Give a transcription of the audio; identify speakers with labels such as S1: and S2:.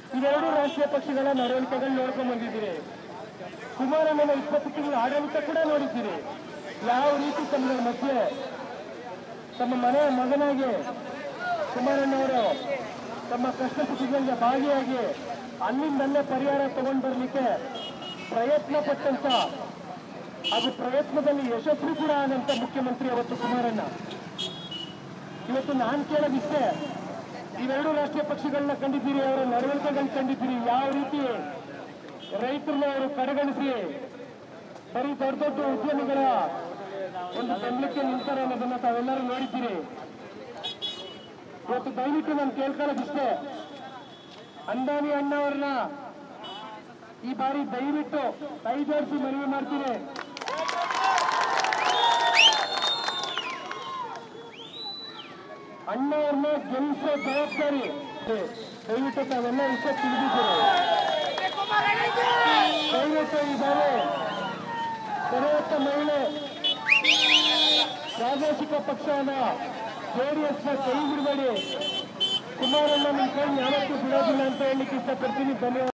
S1: ಇವೆರಡು ರಾಷ್ಟ್ರೀಯ ಪಕ್ಷಗಳ ನಡವಳಿಕೆಗಳು ನೋಡ್ಕೊಂಡು ಬಂದಿದ್ದೀರಿ. ಕುಮಾರಣ್ಣನ 20 ತಿಂಗಳ ಆಡಳಿತ ಕೂಡ ನೋಡಿದ್ದೀರಿ. ಯಾವ ರೀತಿ ತಮ್ಮ ಮಧ್ಯೆ ತಮ್ಮ ಮನೆಯ ಮಗನಾಗಿ ಕುಮಾರಣ್ಣವರು ತಮ್ಮ ಕಷ್ಟ ಸುಖಗಳಿಗೆ ಭಾಗಿಯಾಗಿ ಅಲ್ಲಿಂದಲ್ಲೇ ಪರಿಹಾರ ತಗೊಂಡು ಬರಲಿಕ್ಕೆ ಪ್ರಯತ್ನ ಪಟ್ಟಂತ ಅದು ಪ್ರಯತ್ನದಲ್ಲಿ ಯಶಸ್ವಿ ಕೂಡ ಆದಂತ ಮುಖ್ಯಮಂತ್ರಿ ಅವತ್ತು ಕುಮಾರಣ್ಣ. ಇವತ್ತು ನಾನು ಕೇಳೋದಿಷ್ಟೇ, ಇವೆರಡು ರಾಷ್ಟ್ರೀಯ ಪಕ್ಷಗಳನ್ನ ಕಂಡಿದ್ದೀರಿ, ಅವರ ನಡವಳಿಕೆಗಳನ್ನ ಕಂಡಿದ್ದೀರಿ. ಯಾವ ರೀತಿ ರೈತರನ್ನ ಅವರು ಕಡೆಗಣಿಸಿ ಬರೀ ದೊಡ್ಡ ದೊಡ್ಡ ಉದ್ಯಮಿಗಳ ಒಂದು ಬೆಂಬಲಕ್ಕೆ ನಿಂತಾರೆ ಅನ್ನೋದನ್ನ ತಾವೆಲ್ಲರೂ ನೋಡಿದ್ದೀರಿ. ಇವತ್ತು ದಯವಿಟ್ಟು ನಾನು ಕೇಳ್ಕೊಳ್ಳೋದಿಷ್ಟೇ, ಅಂದಾನಿ ಅಣ್ಣವ್ರನ್ನ ಈ ಬಾರಿ ದಯವಿಟ್ಟು ಕೈ ಜೋಡಿಸಿ ಮನವಿ ಮಾಡ್ತೀನಿ. ಅಣ್ಣವ್ರನ್ನ ಗೆಲ್ಲಿಸೋ ಜವಾಬ್ದಾರಿ ದಯವಿಟ್ಟು ತಾವೆಲ್ಲ ವಿಷಯ ತಿಳಿದಿದ್ದೀರಿ. ದಯವಿಟ್ಟು ಈ ಬಾರಿ ಸರ್ವೋಚ್ಚ ಮಹಿಳೆ ಪ್ರಾದೇಶಿಕ ಪಕ್ಷನ ಜೆಡಿಎಸ್ನ ಕೈ ಬಿಡಬೇಡಿ. ಕುಮಾರಣ್ಣ ನಿಮ್ಮ ಕೈ ಯಾವತ್ತೂ ಬಿಡೋದಿಲ್ಲ ಅಂತ ಹೇಳಲಿಕ್ಕೆ ಇಷ್ಟಪಡ್ತೀನಿ. ಧನ್ಯವಾದ.